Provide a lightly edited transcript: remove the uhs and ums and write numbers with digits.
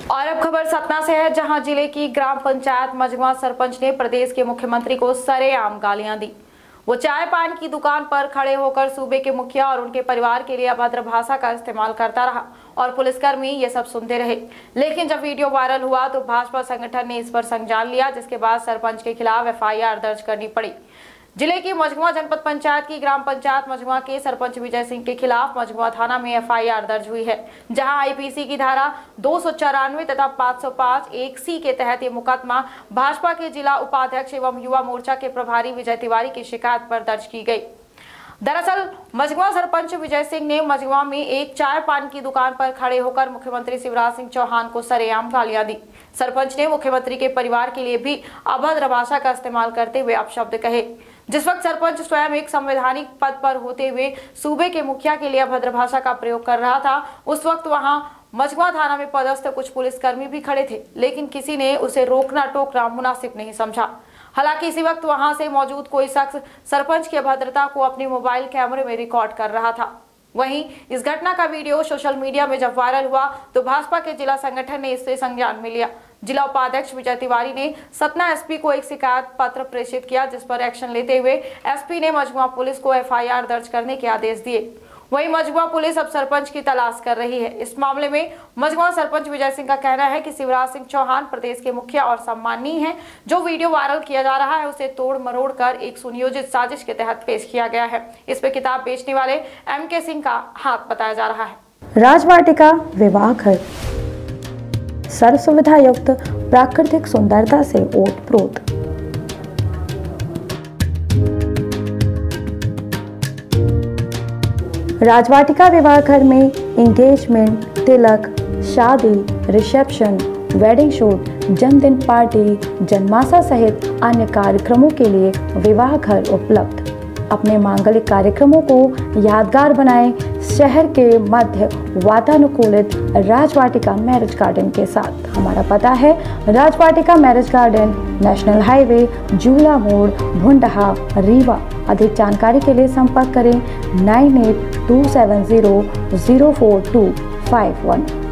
और अब खबर सतना से है, जहां जिले की ग्राम पंचायत मझगवां सरपंच ने प्रदेश के मुख्यमंत्री को सरेआम गालियां दी। वो चाय पान की दुकान पर खड़े होकर सूबे के मुखिया और उनके परिवार के लिए अभद्र भाषा का इस्तेमाल करता रहा और पुलिसकर्मी ये सब सुनते रहे। लेकिन जब वीडियो वायरल हुआ तो भाजपा संगठन ने इस पर संज्ञान लिया, जिसके बाद सरपंच के खिलाफ एफआईआर दर्ज करनी पड़ी। जिले की मझगवां जनपद पंचायत की ग्राम पंचायत मझगवां के सरपंच विजय सिंह के खिलाफ मझगवां थाना में एफआईआर दर्ज हुई है, जहां आईपीसी की धारा 294 तथा 505(1)(c) के तहत ये मुकदमा भाजपा के जिला उपाध्यक्ष एवं युवा मोर्चा के प्रभारी विजय तिवारी की शिकायत पर दर्ज की गई। दरअसल मझगवां सरपंच विजय सिंह ने मझगवां में एक चाय पान की दुकान पर खड़े होकर मुख्यमंत्री शिवराज सिंह चौहान को सरेआम गालियां दी। सरपंच ने मुख्यमंत्री के परिवार के लिए भी अभद्र भाषा का इस्तेमाल करते हुए अपशब्द कहे। जिस वक्त सरपंच स्वयं एक संवैधानिक पद पर होते हुए सूबे के मुखिया के लिए अभद्र भाषा का प्रयोग कर रहा था, उस वक्त वहां मझगवां थाना में पदस्थ कुछ पुलिसकर्मी भी खड़े थे, लेकिन किसी ने उसे रोकना टोकना मुनासिब नहीं समझा। हालांकि इसी वक्त वहां से मौजूद कोई शख्स सरपंच की अभद्रता को अपने मोबाइल कैमरे में रिकॉर्ड कर रहा था। वहीं इस घटना का वीडियो सोशल मीडिया में जब वायरल हुआ तो भाजपा के जिला संगठन ने इससे संज्ञान में लिया। जिला उपाध्यक्ष विजय तिवारी ने सतना एसपी को एक शिकायत पत्र प्रेषित किया, जिस पर एक्शन लेते हुए एसपी ने मझगवां पुलिस को एफआईआर दर्ज करने के आदेश दिए। वहीं मझगवां पुलिस अब सरपंच की तलाश कर रही है। इस मामले में मझगवां सरपंच विजय सिंह का कहना है कि शिवराज सिंह चौहान प्रदेश के मुखिया और सम्मानीय हैं। जो वीडियो वायरल किया जा रहा है उसे तोड़ मरोड़ कर एक सुनियोजित साजिश के तहत पेश किया गया है। इस पे किताब बेचने वाले एमके सिंह का हाथ बताया जा रहा है। राजवाटिका विवाह घर सर्व सुविधा युक्त प्राकृतिक सुंदरता से ओतप्रोत। राजवाटिका विवाह घर में एंगेजमेंट, तिलक, शादी, रिसेप्शन, वेडिंग शूट, जन्मदिन पार्टी, जन्माशा सहित अन्य कार्यक्रमों के लिए विवाह घर उपलब्ध। अपने मांगलिक कार्यक्रमों को यादगार बनाएं शहर के मध्य वातानुकूलित राजवाटिका मैरिज गार्डन के साथ। हमारा पता है Rajvatika marriage garden, national highway, Jhula Mod, Bhundha, Rewa. अधिक जानकारी के लिए संपर्क करें 9827004251।